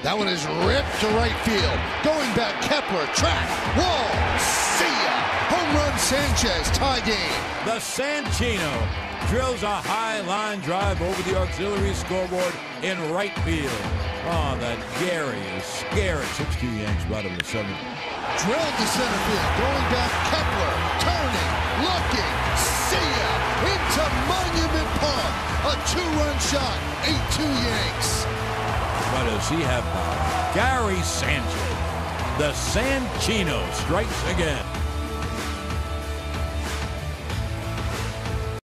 That one is ripped to right field. Going back, Kepler, track, wall, see ya! Home run Sanchez, tie game. The Sanchino drills a high line drive over the auxiliary scoreboard in right field. Oh, that Gary is scary. 6-2 Yanks, bottom of the 7th. Drilled to center field. Going back, Kepler, turning, looking, see ya! Into Monument Park. A 2-run shot, 8-2 Yanks. But does he have power? Gary Sanchez, the Sanchino, strikes again.